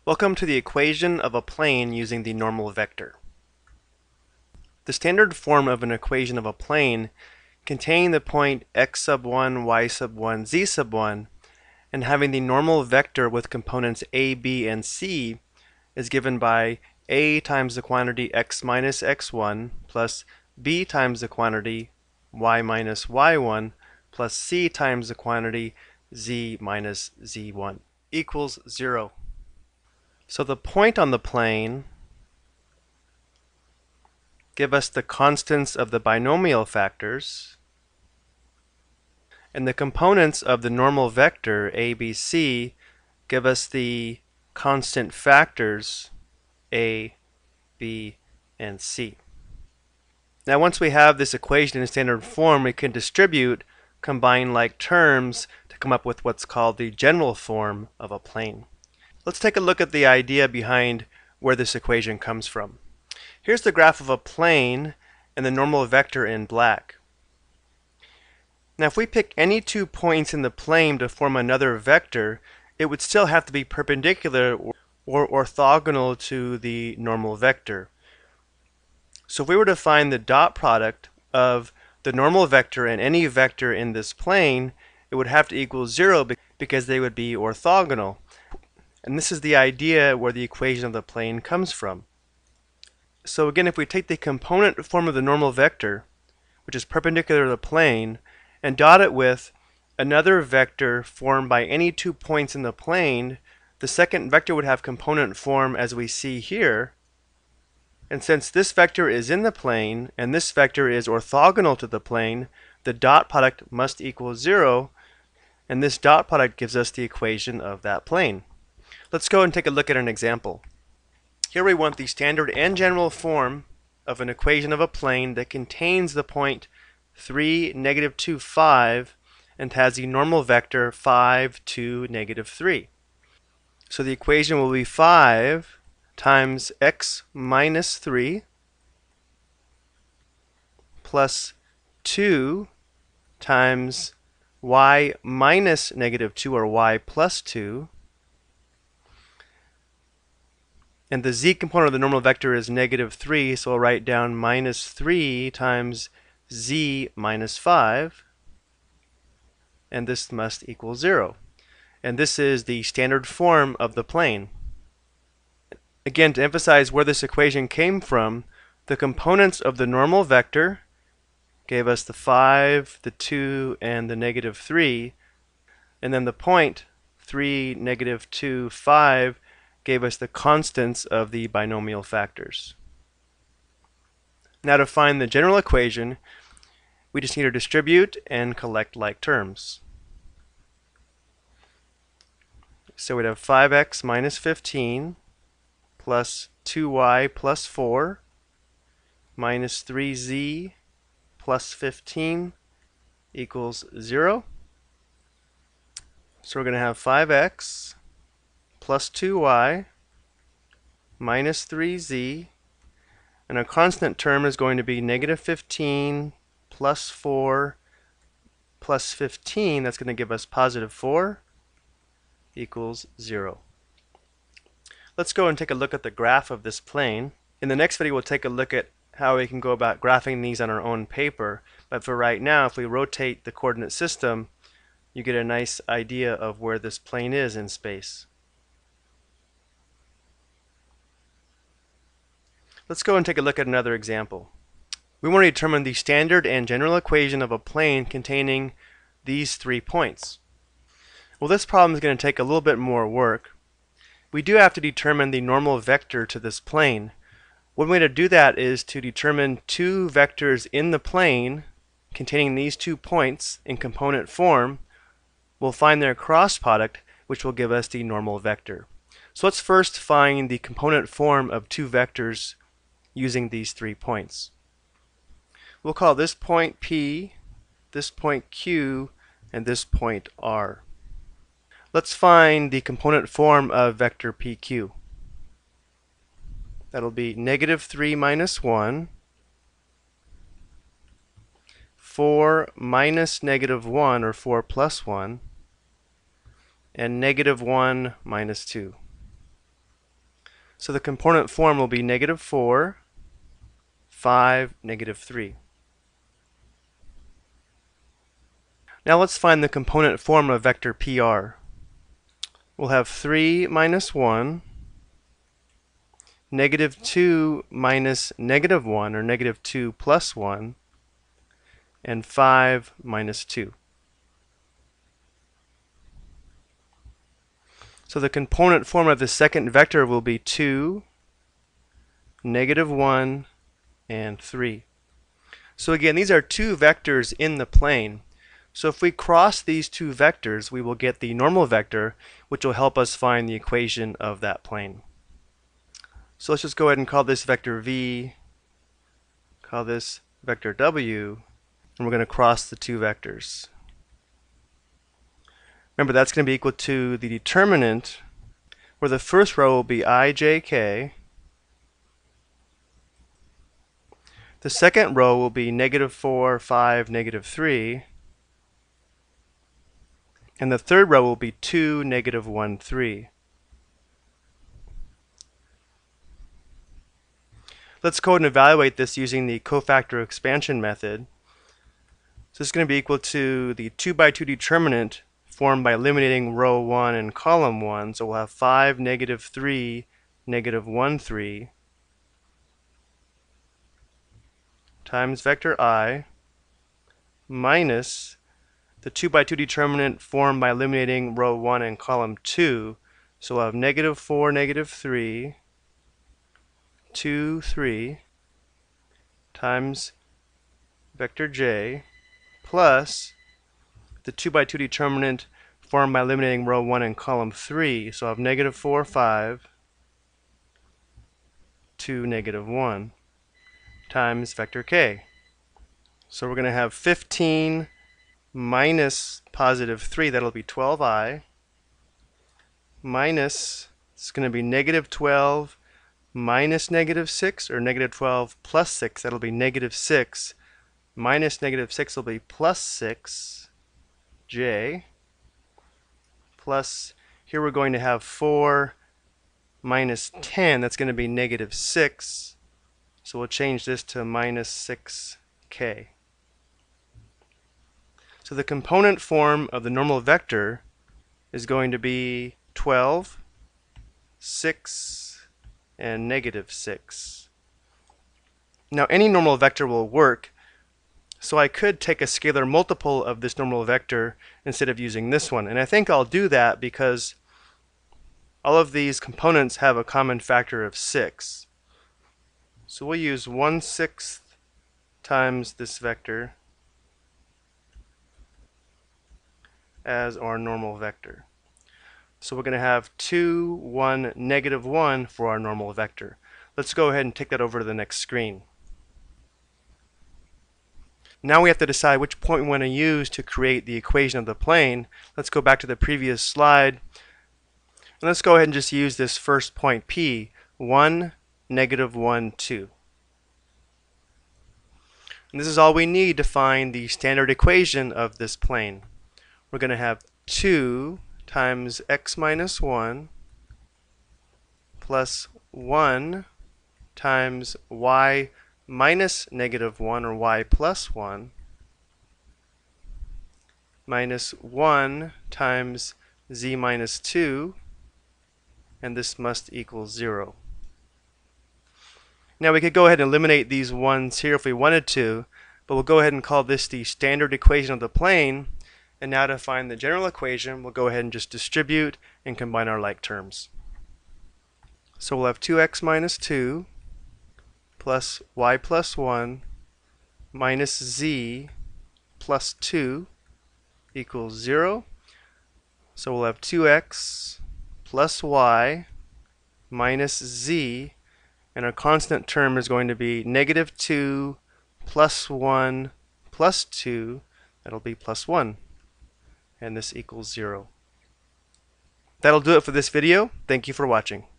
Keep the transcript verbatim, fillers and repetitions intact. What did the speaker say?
Welcome to the equation of a plane using the normal vector. The standard form of an equation of a plane containing the point x sub one, y sub one, z sub one, and having the normal vector with components a, b, and c is given by a times the quantity x minus x one plus b times the quantity y minus y one plus c times the quantity z minus z one equals zero. So the point on the plane give us the constants of the binomial factors, and the components of the normal vector a, b, c give us the constant factors a, b, and c. Now once we have this equation in standard form, we can distribute combine like terms to come up with what's called the general form of a plane. Let's take a look at the idea behind where this equation comes from. Here's the graph of a plane and the normal vector in black. Now if we pick any two points in the plane to form another vector, it would still have to be perpendicular or orthogonal to the normal vector. So if we were to find the dot product of the normal vector and any vector in this plane, it would have to equal zero because they would be orthogonal. And this is the idea where the equation of the plane comes from. So again, if we take the component form of the normal vector, which is perpendicular to the plane, and dot it with another vector formed by any two points in the plane, the second vector would have component form as we see here. And since this vector is in the plane and this vector is orthogonal to the plane, the dot product must equal zero, and this dot product gives us the equation of that plane. Let's go and take a look at an example. Here we want the standard and general form of an equation of a plane that contains the point three, negative two, five, and has the normal vector five, two, negative three. So the equation will be five times x minus three plus two times y minus negative two, or y plus two. And the z component of the normal vector is negative three, so we'll write down minus three times z minus five. And this must equal zero. And this is the standard form of the plane. Again, to emphasize where this equation came from, the components of the normal vector gave us the five, the two, and the negative three. And then the point three, negative two, five gave us the constants of the binomial factors. Now to find the general equation, we just need to distribute and collect like terms. So we'd have five x minus fifteen plus two y plus four minus three z plus fifteen equals zero. So we're going to have five x plus two y minus three z, and a constant term is going to be negative fifteen plus four plus fifteen. That's going to give us positive four equals zero. Let's go and take a look at the graph of this plane. In the next video, we'll take a look at how we can go about graphing these on our own paper. But for right now, if we rotate the coordinate system, you get a nice idea of where this plane is in space. Let's go and take a look at another example. We want to determine the standard and general equation of a plane containing these three points. Well, this problem is going to take a little bit more work. We do have to determine the normal vector to this plane. One way to do that is to determine two vectors in the plane containing these two points in component form. We'll find their cross product, which will give us the normal vector. So let's first find the component form of two vectors using these three points. We'll call this point P, this point Q, and this point R. Let's find the component form of vector P Q. That'll be negative three minus one, four minus negative one, or four plus one, and negative one minus two. So the component form will be negative four, five, negative three. Now let's find the component form of vector P R. We'll have three minus one, negative two minus negative one, or negative two plus one, and five minus two. So the component form of the second vector will be two, negative one, and three. So again, these are two vectors in the plane. So if we cross these two vectors, we will get the normal vector, which will help us find the equation of that plane. So let's just go ahead and call this vector v, call this vector w, and we're going to cross the two vectors. Remember, that's going to be equal to the determinant, where the first row will be ijk. The second row will be negative four, five, negative three. And the third row will be two, negative one, three. Let's go ahead and evaluate this using the cofactor expansion method. So this is going to be equal to the two by two determinant formed by eliminating row one and column one. So we'll have five, negative three, negative one, three times vector I minus the two by two determinant formed by eliminating row one and column two. So we'll have negative four, negative three, two, three times vector j plus the two by two determinant formed by eliminating row one and column three. So I have negative four, five, two, negative one times vector k. So we're going to have fifteen minus positive three, that'll be twelve i, minus, it's going to be negative twelve minus negative six, or negative twelve plus six, that'll be negative six, minus negative six will be plus six j, plus, here we're going to have four minus ten, that's going to be negative six, so we'll change this to minus six k. So the component form of the normal vector is going to be twelve, six, and negative six. Now any normal vector will work, so I could take a scalar multiple of this normal vector instead of using this one. And I think I'll do that because all of these components have a common factor of six. So we'll use one sixth times this vector as our normal vector. So we're going to have two, one, negative one for our normal vector. Let's go ahead and take that over to the next screen. Now we have to decide which point we want to use to create the equation of the plane. Let's go back to the previous slide. And let's go ahead and just use this first point P, one, negative one, two. And this is all we need to find the standard equation of this plane. We're going to have two times x minus one plus one times y minus negative one, or y plus one, minus one times z minus two, and this must equal zero. Now we could go ahead and eliminate these ones here if we wanted to, but we'll go ahead and call this the standard equation of the plane. And now to find the general equation, we'll go ahead and just distribute and combine our like terms. So we'll have two x minus two plus y plus one minus z plus two equals zero. So we'll have two x plus y minus z, and our constant term is going to be negative two plus one plus two, that'll be plus one. And this equals zero. That'll do it for this video. Thank you for watching.